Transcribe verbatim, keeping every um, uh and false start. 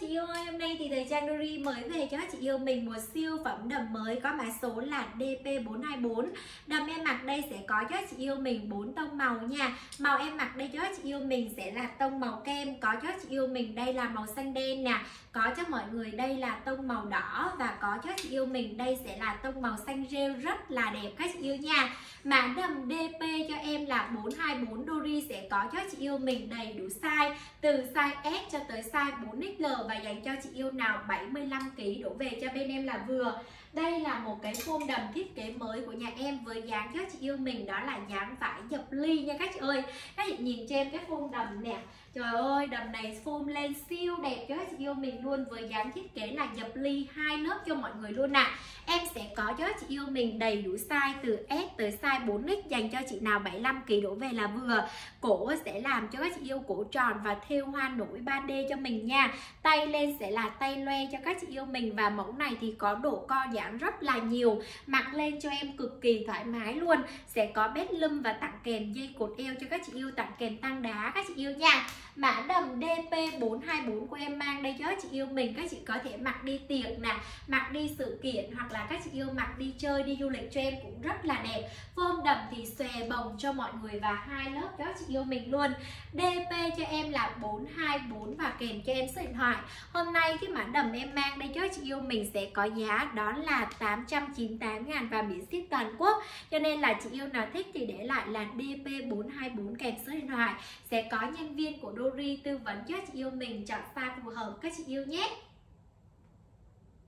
yêu ơi, hôm nay thì thời trang Dori mới về cho các chị yêu mình một siêu phẩm đầm mới có mã số là D P bốn hai bốn. Đầm em mặc đây sẽ có cho các chị yêu mình bốn tông màu nha. Màu em mặc đây cho các chị yêu mình sẽ là tông màu kem, có cho các chị yêu mình đây là màu xanh đen nè, có cho mọi người đây là tông màu đỏ và có cho các chị yêu mình đây sẽ là tông màu xanh rêu rất là đẹp các chị yêu nha. Mã đầm D P cho em là bốn hai bốn Dori sẽ có cho các chị yêu mình đầy đủ size, từ size S cho tới size bốn X L và dành cho chị yêu nào bảy mươi lăm ki lô gam đổ về cho bên em là vừa. Đây là một cái form đầm thiết kế mới của nhà em với dáng cho các chị yêu mình đó là dáng vải dập ly nha các chị ơi. Các chị nhìn cho em cái form đầm nè. Trời ơi, đầm này form lên siêu đẹp cho các chị yêu mình luôn với dáng thiết kế là dập ly hai lớp cho mọi người luôn ạ. À. Em sẽ có cho các chị yêu mình đầy đủ size từ S tới size bốn X dành cho chị nào bảy mươi lăm ki lô gam đổ về là vừa. Cổ sẽ làm cho các chị yêu cổ tròn và thêu hoa nổi ba D cho mình nha. Tay lên sẽ là tay loe cho các chị yêu mình và mẫu này thì có độ co giãn rất là nhiều. Mặc lên cho em cực kỳ thoải mái luôn. Sẽ có bét lưng và tặng kèm dây cột eo cho các chị yêu, tặng kèm tăng đá các chị yêu nha. Mã đầm D P bốn hai bốn của em mang đây cho các chị yêu mình, các chị có thể mặc đi tiệc nè, mặc đi sự kiện hoặc là các chị yêu mặc đi chơi, đi du lịch cho em cũng rất là đẹp. Form đầm thì xòe bồng cho mọi người và hai lớp cho các chị yêu mình luôn. D P cho em là bốn hai bốn và kèm cho em số điện thoại. Hôm nay cái mã đầm em mang đây cho các chị yêu mình sẽ có giá đó là tám trăm chín mươi tám ngàn và miễn ship toàn quốc. Cho nên là chị yêu nào thích thì để lại là D P bốn hai bốn kèm số điện thoại. Sẽ có nhân viên của Dori tư vấn cho các chị yêu mình chọn size phù hợp các chị yêu nhé.